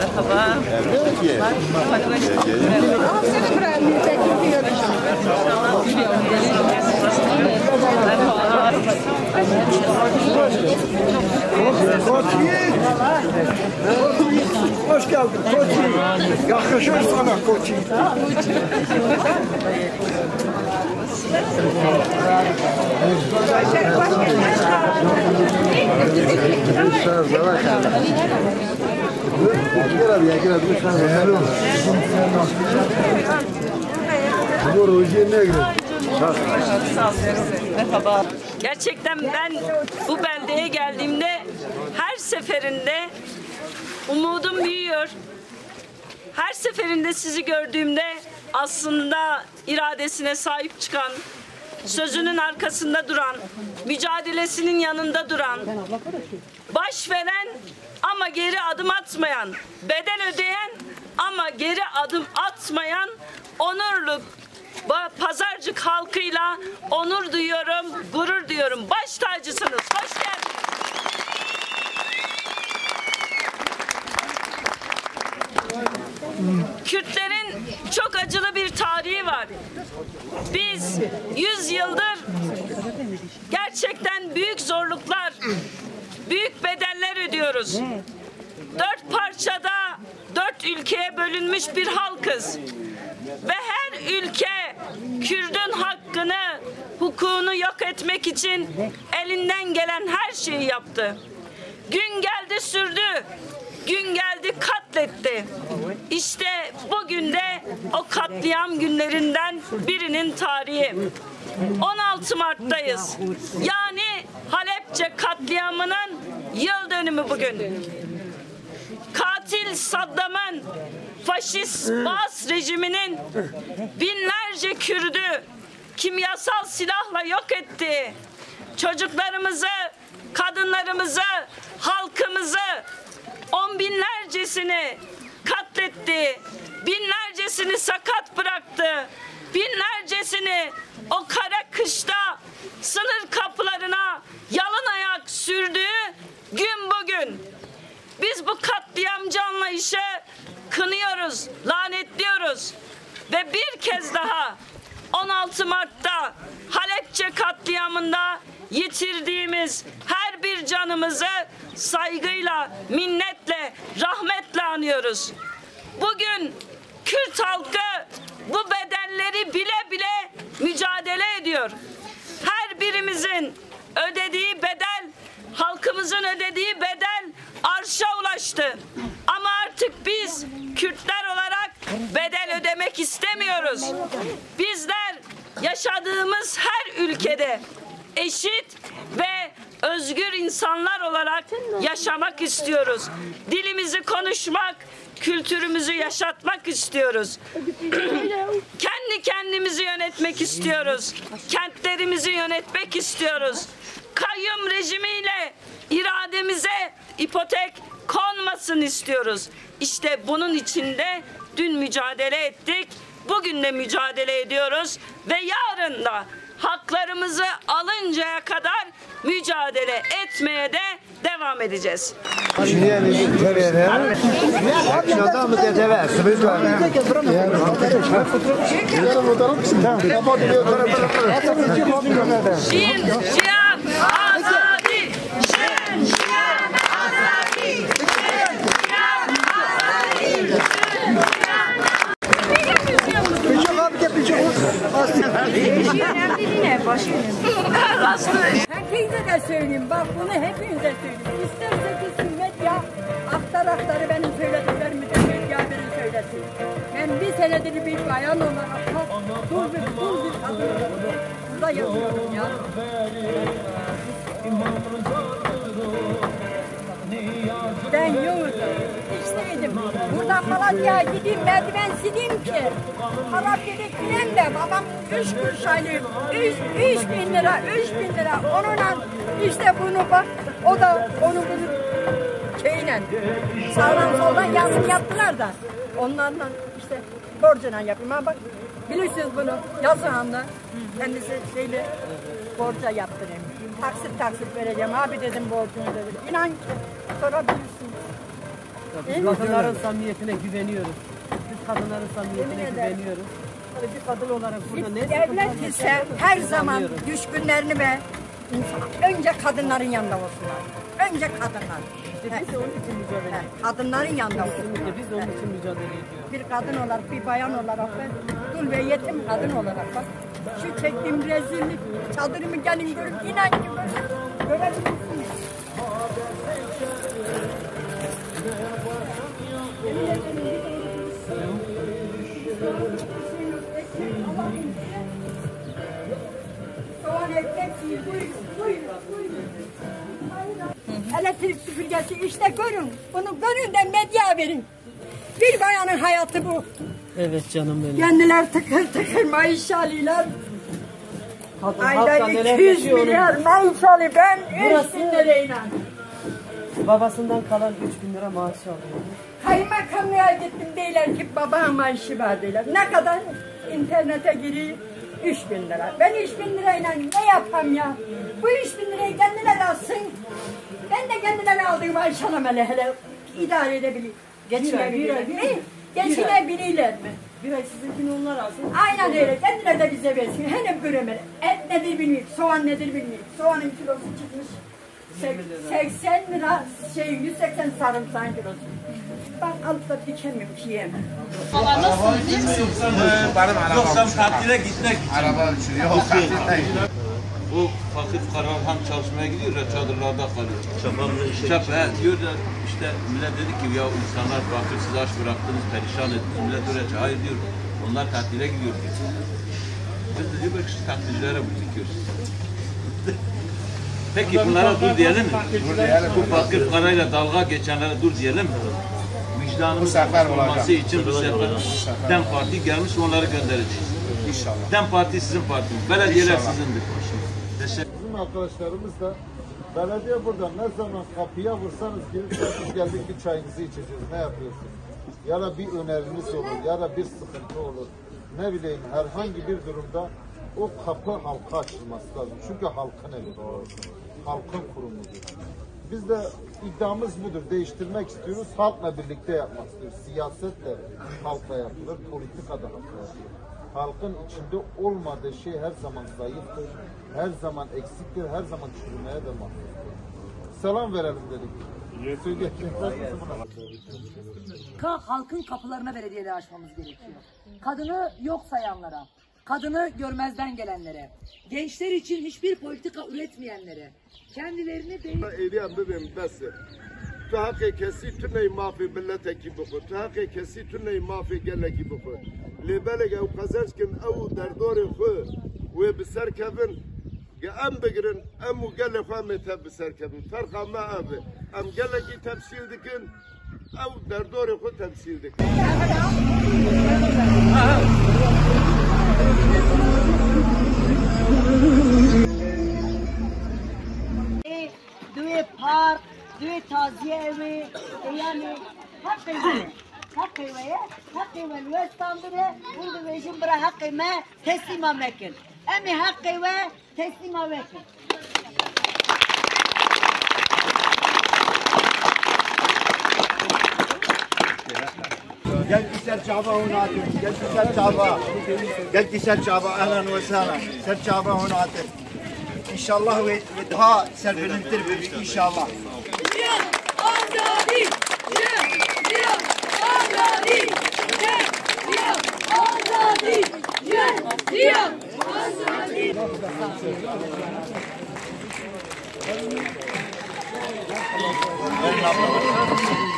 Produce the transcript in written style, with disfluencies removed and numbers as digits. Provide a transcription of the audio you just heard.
Merhaba. Hoş geldin Koçi. Yakışır sana Koçi. Gerçekten ben bu beldeye geldiğimde her seferinde umudum büyüyor. Her seferinde sizi gördüğümde aslında iradesine sahip çıkan, sözünün arkasında duran, mücadelesinin yanında duran, baş veren ama geri adım atmayan, bedel ödeyen ama geri adım atmayan onurlu Pazarcık halkıyla onur duyuyorum, gurur duyuyorum. Baş tacısınız. Hoş geldiniz. Kürtlerin çok acılı bir tarihi var. Biz 100 yıldır gerçekten büyük zorluklar, büyük bedeller ödüyoruz. 4 parçada 4 ülkeye bölünmüş bir halkız. Ve her ülke Kürt'ün hakkını, hukukunu yok etmek için elinden gelen her şeyi yaptı. Gün geldi sürdü, gün geldi katletti. İşte bugün de o katliam günlerinden birinin tarihi. 16 Mart'tayız. Yani Halepçe katliamının yıl dönümü bugün. Katil Saddam'ın, faşist Baas rejiminin binlerce Kürt'ü kimyasal silahla yok etti. Çocuklarımızı, kadınlarımızı, halkımızı on binlercesini katletti. Binlercesini sakat bıraktı. Binlercesini o kara kışta sınır kapılarına yalın ayak sürdüğü gün bugün. Biz bu katliamcı anlayışı kınıyoruz, lanetliyoruz ve bir kez daha 16 Mart'ta Halepçe katliamında yitirdiğimiz her bir canımızı saygıyla, minnetle, rahmetle anıyoruz. Bugün Kürt halkı bu bedelleri bile bile mücadele ediyor. Her birimizin ödediği bedel, halkımızın ödediği bedel arşa ulaştı. Ama artık biz Kürtler olarak bedel ödemek istemiyoruz. Bizler yaşadığımız her ülkede eşit ve özgür insanlar olarak yaşamak istiyoruz. Dilimizi konuşmak, kültürümüzü yaşatmak istiyoruz. Kendi kendimizi yönetmek istiyoruz. Kentlerimizi yönetmek istiyoruz. Kayyum rejimiyle irademize ipotek konmasın istiyoruz. İşte bunun için de dün mücadele ettik. Bugün de mücadele ediyoruz ve yarın da haklarımızı alıncaya kadar mücadele etmeye de devam edeceğiz. Şiyan, şiyan, azadi, şiyan, şiyan, azadi, şiyan, şiyan, azadi, Herkese de söyleyeyim, bak bunu hepinize söyleyeyim. İsterse gitsin medya, aktarı benim söylediklerimi de medyaları söylesin. Ben bir senedir bir bayan olarak dul bir kadın burada yazıyorum ya. Ben yoğurdum, işteydim. Buradan Malatya'ya gideyim, merdiven sileyim ki. Malatya'da giden de babam 3 kuruş aylık, 3.000 lira, 3.000 lira. Onunla işte bunu bak, o da onu bunu şeyle, sağdan soldan yazım yaptılar da. Onlarla işte borcuna yapayım. Ha bak, bilirsiniz bunu, yazıhanla kendisi şeyle borca yaptırayım. Taksit vereceğim, abi dedim borcunu dedim. İnan ki sorabilirsiniz. Biz kadınların samimiyetine güveniyoruz. Biz kadınların samimiyetine güveniyoruz. Hani bir kadın olarak burada ne Devlet ise her zaman düşkünlerini ve önce kadınların yanında olsunlar. Önce kadınlar. Biz de onun için mücadele ediyoruz. Kadınların yanında olsunlar. Biz de onun için mücadele ediyoruz. Bir kadın olarak, bir bayan olarak ben, dul ve yetim kadın olarak bak. Şu çektiğim rezillik, çadırımı gelin görüp inan ki görebilirsiniz. Soğan ekmek yiyin, buyurun. Elektrik süpürgesi işte görün. Bunu görün de medya verin. Bir bayanın hayatı bu. Evet canım benim. Kendiler tıkır tıkır maaş alıyorlar. Ayda Halktan neler 200 yaşıyor onun? milyar maaş alıyor. Ben 3 bin lirayla. Babasından kalan 3.000 lira maaş alıyor. Kaymakamlığa gittim deyler ki baba maaşı var deyler. Ne kadar? İnternete giriyor 3 bin lira. Ben 3 bin lirayla ne yapayım ya? Bu 3 bin lirayı kendileri alsın. Ben de kendileri aldığım maaş alamam hele idare edebileyim. Geçinebilirler mi? Geçinebilirler mi? Bir ay sizinkini onlar alsın. Aynen öyle. Kendileri de bize versin. Hem göremeli. Et nedir bilmiyorum. Soğan nedir bilmiyorum. Soğanın kilosu çıkmış 80 lira. 180 sarımsağın kilosu. Ben alıp da dikemiyorum ki yiyemem. Yok sen tatile gitmek için. Araba uçuyor. Yok tatil. Bu fakir fukara hem çalışmaya gidiyor ya çadırlarda kalıyor. Çap diyorlar işte millet dedi ki ya insanlar fakir siz aç bıraktınız perişan ettiniz. Millet öyle hayır diyor. Onlar tatile gidiyor diyor. Biz de diyor ki tatilcilere bu dikiyoruz. Peki bunlara dur diyelim mi? Bu fakir fukarayla dalga geçenlere dur diyelim mi? Vicdanımız olması için bu sefer DEM Parti gelmiş onları göndereceğiz. İnşallah. DEM Parti sizin partiniz. Belediyeler sizindir. Bizim arkadaşlarımız da belediye burada ne zaman kapıya vursanız biz geldik bir çayınızı içeceğiz. Ne yapıyorsunuz? Ya da bir öneriniz olur ya da bir sıkıntı olur. Ne bileyim herhangi bir durumda o kapı halka açılması lazım. Çünkü halkın evi. Halkın kurumudur. Biz de iddiamız budur. Değiştirmek istiyoruz. Halkla birlikte yapmak istiyoruz. Siyasetle halkla yapılır. Politika da halkla yapılır. Halkın içinde olmadığı şey her zaman zayıftır. Her zaman eksiktir. Her zaman çürümeye de mahkumdur. Selam verelim dedik. Halkın kapılarına belediyeleri açmamız gerekiyor. Kadını yok sayanlara, kadını görmezden gelenlere, gençler için hiçbir politika üretmeyenlere, kendilerini değil... Eylem bibim besi. Tu hakkı kesi tünneyi mafi milleteki buku. Tu hakkı kesi tünneyi mafi geleki buku. Lebelege ev kazançkin ev derdori khu ve biserkevin em bigirin em u gele fahme teb biserkevin. Farka ma abi. Em geleki tepsil dikin ev derdori khu tepsil dikin. Due park, due taziye evi, yani hakkı ve İstanbul'da burada vejim bıra hakkı ve teslim amekin. Emi hakkı ve teslim amekin. Gel Serçaba هنا gel Serçaba gel Serçaba اهلا وسهلا Serçaba هنا İnşallah ve daha serpiltir bir inşallah. Azadi! Azadi! Azadi!